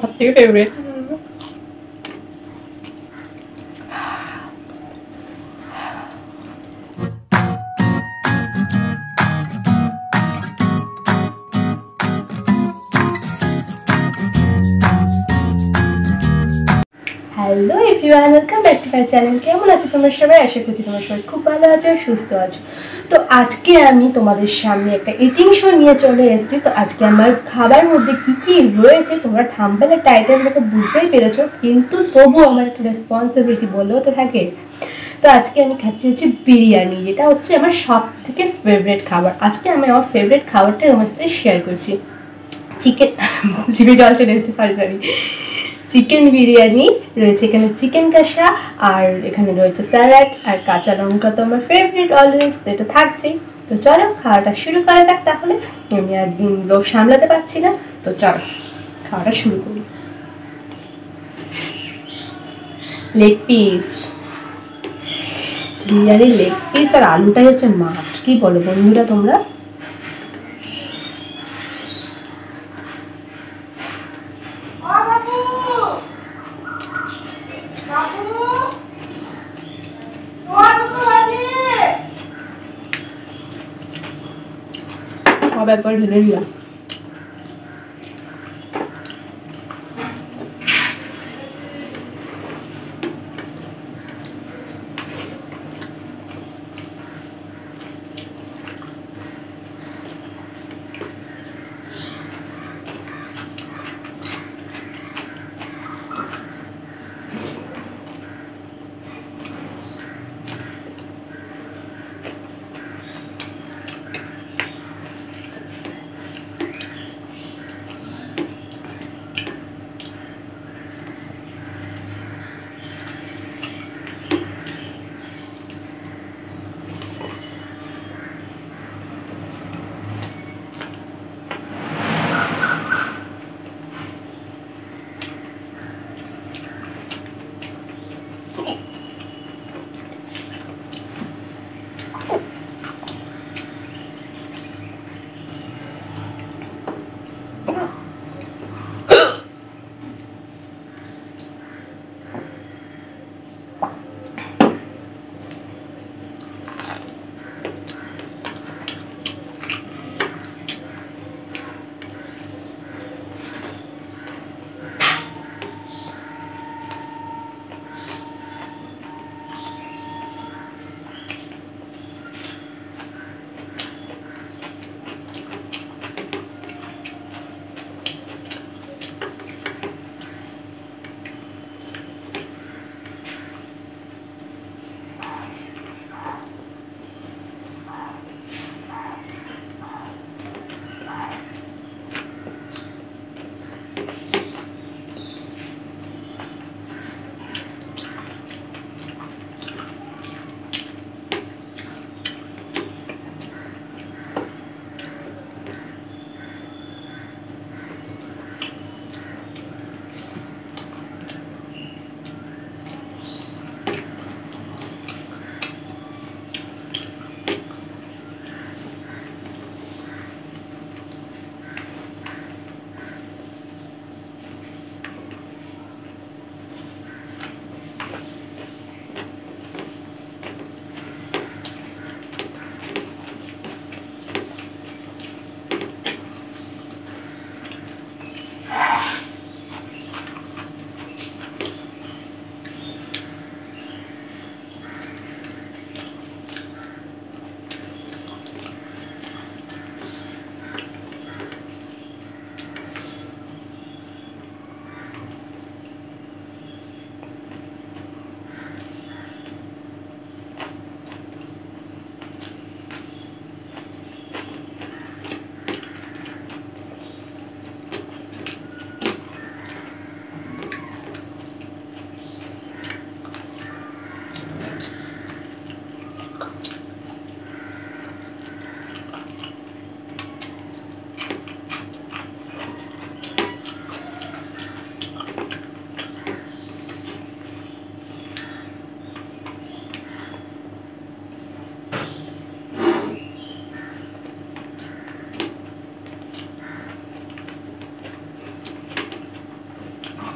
সবথেকে favourite. Hello everyone, welcome back to my channel. কেমন আছো তোমরা সবাই? আশা করছি তোমরা সবাই খুব ভালো আছো, সুস্থ আছো। তো আজকে আমি তোমাদের সামনে একটা ইটিং শো নিয়ে চলে এসেছি। তো আজকে আমার খাবার মধ্যে কি কি রয়েছে তোমরা থাম্বনেলের টাইটেল দেখে বুঝতেই পেরেছো, কিন্তু তবু আমার একটা রেসপন্সিবিলিটি বলেও তো থাকে। তো আজকে আমি খাচ্ছি হচ্ছে বিরিয়ানি, যেটা হচ্ছে আমার সব থেকে ফেভারিট খাবার। আজকে আমি আমার ফেভারিট খাবারটা আমার সাথে শেয়ার করছি। চিকেন জিভে জল চলে এসেছে, সরি। চিকেন বিরিয়ানি রয়েছে এখানে, চিকেন কষা, আর এখানে রয়েছে স্যালাড আর কাঁচা লঙ্কা। তো আমার ফেভারিট অলওয়েজ, তো এটা থাকছেই। তো চলো খাওয়াটা শুরু করা যাক তাহলে। আমি আর লোভ সামলাতে পারছি না, তো চলো খাওয়াটা শুরু করি। লেগ পিস, বিরিয়ানির লেগ পিস আর আলুটাই হচ্ছে মাস্ট। কি বলো বন্ধুরা তোমরা? সব একবার ঢেলে দিলাম।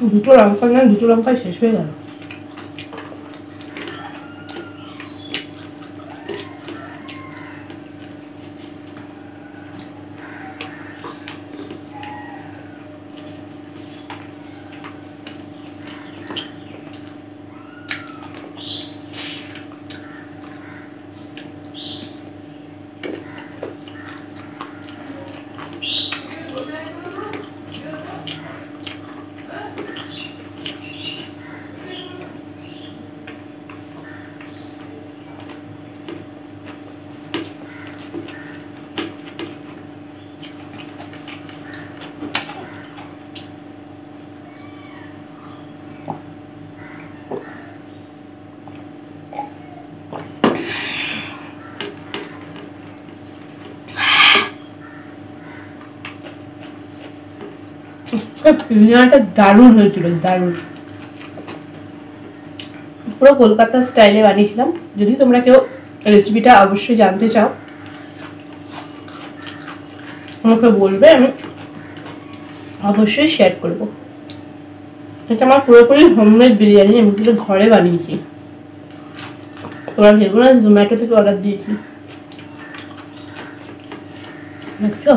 দুটো লঙ্কা না, দুটো লঙ্কায় শেষ হয়ে গেল। বিরিয়ানিটা দারুণ হয়েছিল, দারুণ। পুরো কলকাতা স্টাইলে বানিয়েছিলাম। যদি তোমরা কেউ রেসিপিটা অবশ্যই জানতে চাও আমাকে বলবে, আমি অবশ্যই শেয়ার করবো। এটা আমার পুরোপুরি হোমমেড বিরিয়ানি, আমি এগুলো ঘরে বানিয়েছি। তোমরা ভেবো না জোম্যাটো থেকে অর্ডার দিয়েছি। দেখছো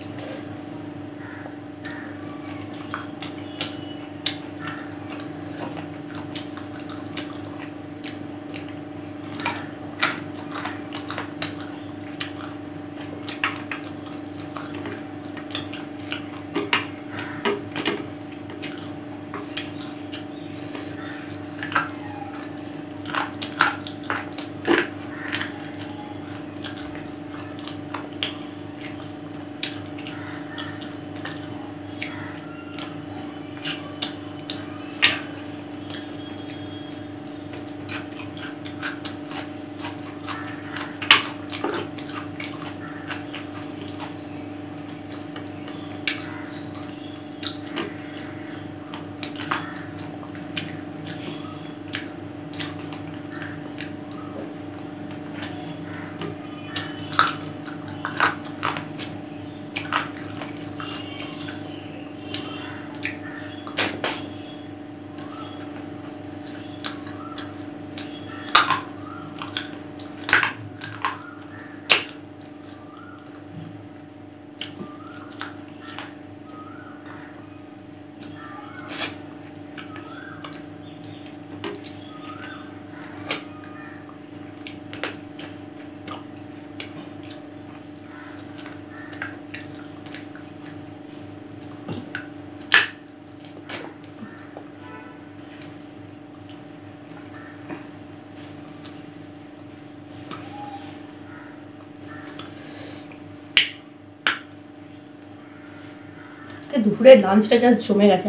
দুপুরে লাঞ্চটা জাস্ট জমে গেছে।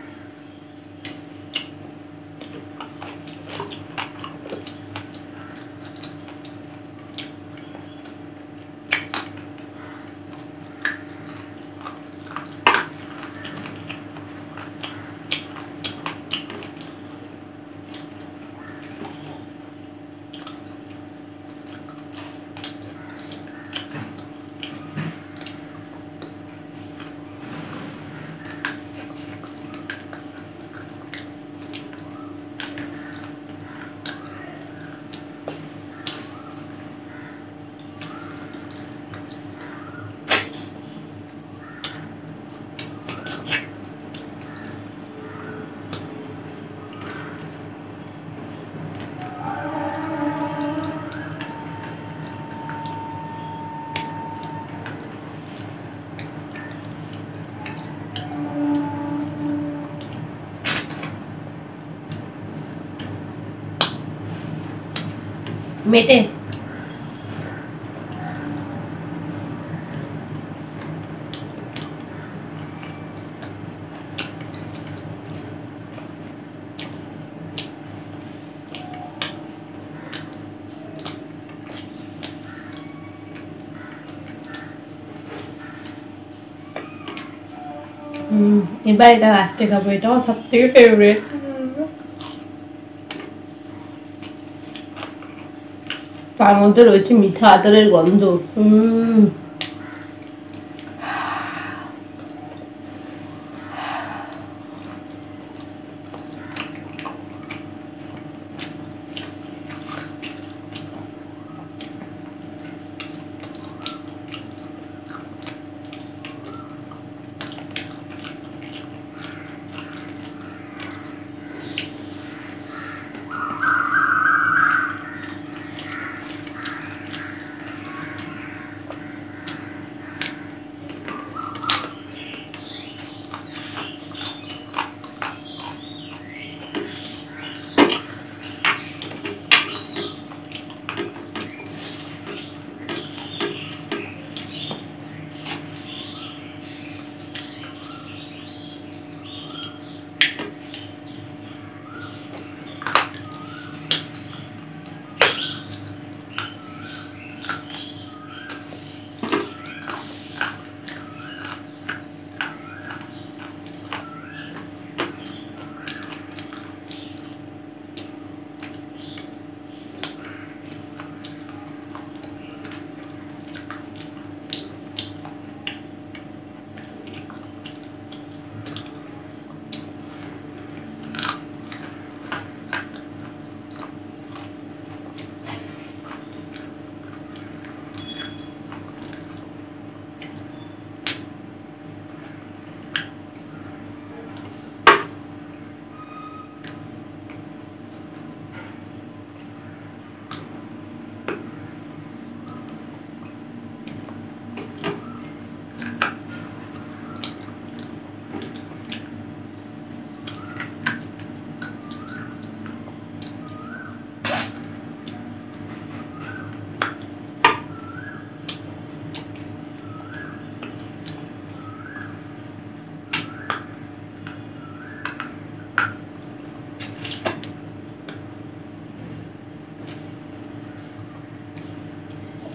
মেটে এবার এটা লাস্টে খাবো, এটাও সব থেকে ফেভারিট। তার মধ্যে রয়েছে মিঠা আতরের গন্ধ।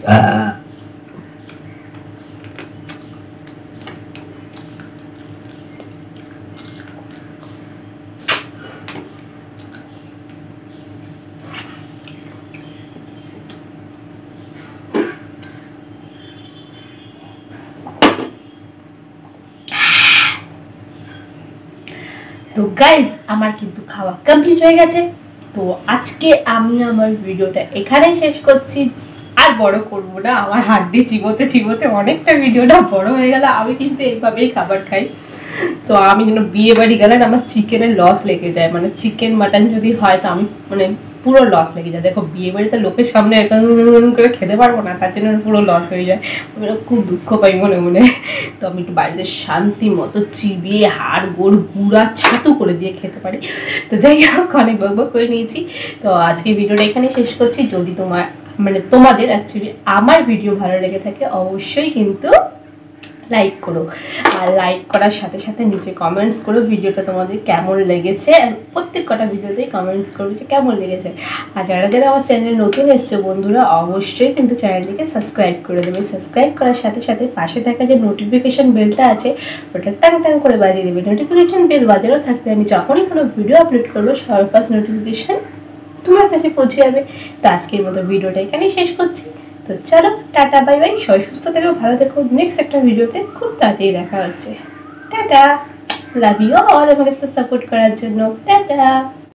তো গাইজ আমার কিন্তু খাওয়া কমপ্লিট হয়ে গেছে। তো আজকে আমি আমার ভিডিওটা এখানেই শেষ করছি, আর বড় করব না। আমার হাড্ডি চিবোতে চিবোতে অনেকটা ভিডিওটা বড় হয়ে গেল। আমি কিন্তু এইভাবেই খাবার খাই। তো আমি কিন্তু বিয়ে বাড়ি গেলে আমার চিকেনের লস লেগে যায়, মানে চিকেন মাটন যদি হয় তো আমি মানে পুরো লস লেগে যায়। দেখো বিয়ে বাড়িতে লোকের সামনে একটা করে খেতে পারবো না, তার জন্য পুরো লস হয়ে যায়। আমি খুব দুঃখ পাই মনে মনে। তো আমি একটু বাড়িতে শান্তি মতো চিবিয়ে হাড় গোড় গুঁড়া ছাতু করে দিয়ে খেতে পারি। তো যাই হোক, অনেক বকবক করে নিয়েছি। তো আজকে ভিডিওটা এখানে শেষ করছি। যদি তোমাদের অ্যাকচুয়ালি আমার ভিডিও ভালো লেগে থাকে অবশ্যই কিন্তু লাইক করো, আর লাইক করার সাথে সাথে নিচে কমেন্টস করো ভিডিওটা তোমাদের কেমন লেগেছে। আর প্রত্যেক কটা ভিডিওতেই কমেন্টস করবে যে কেমন লেগেছে। আর যারা যারা আমার চ্যানেলে নতুন এসছে বন্ধুরা অবশ্যই কিন্তু চ্যানেলটিকে সাবস্ক্রাইব করে দেবে। সাবস্ক্রাইব করার সাথে সাথে পাশে থাকা যে নোটিফিকেশন বেলটা আছে ওটা টাং টাং করে বাজিয়ে দেবে। নোটিফিকেশন বেল বাজানো থাকলে আমি যখনই কোনো ভিডিও আপলোড করবো সবার ফার্স্ট নোটিফিকেশন তোমার কাছে পৌঁছে যাবে। তো আজকের মতো ভিডিওটা এখানেই শেষ করছি। তো চলো টাটা, বাই বাই, সবাই সুস্থ থেকো, ভালো থেকো। নেক্সট একটা ভিডিওতে খুব তাড়াতাড়ি দেখা হচ্ছে। টাটা, লাভ ইউ অল আমাকে সাপোর্ট করার জন্য। টাটা।